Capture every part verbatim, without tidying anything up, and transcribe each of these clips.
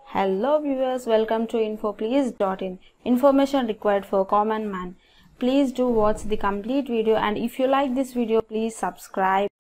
Hello viewers, welcome to info please dot in. Information required for common man. Please do watch the complete video, and if you like this video, please subscribe.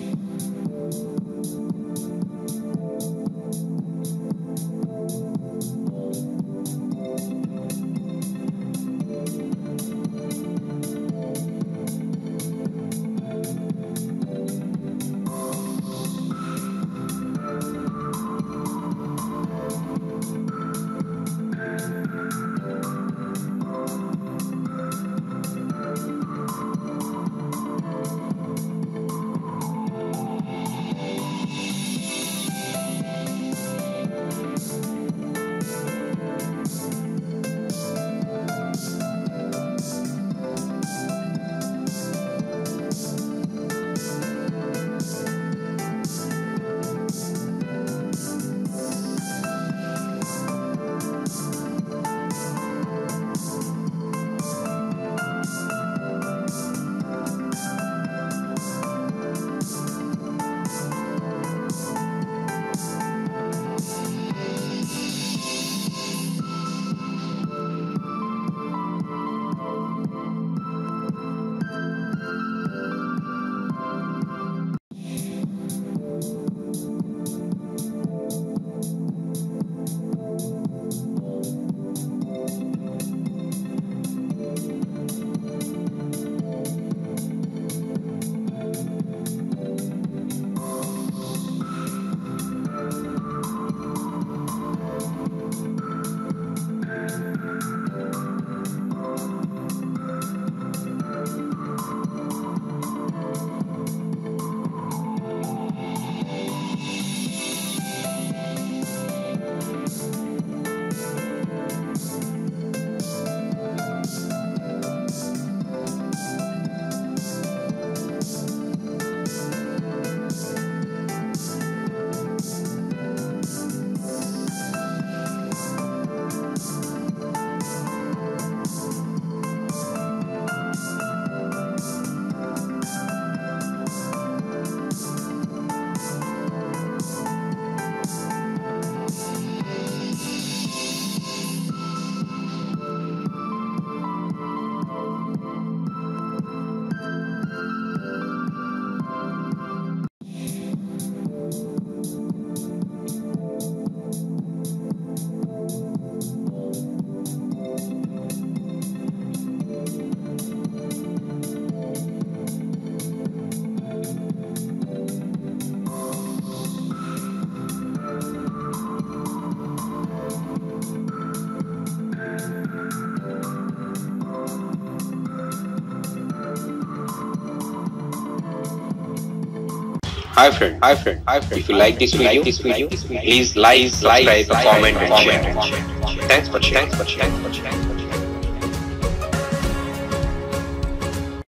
Hi friend, hi friend, hi friend. If you like this video, this video, please like, subscribe, comment, and share. Thanks for sharing. Thanks for sharing.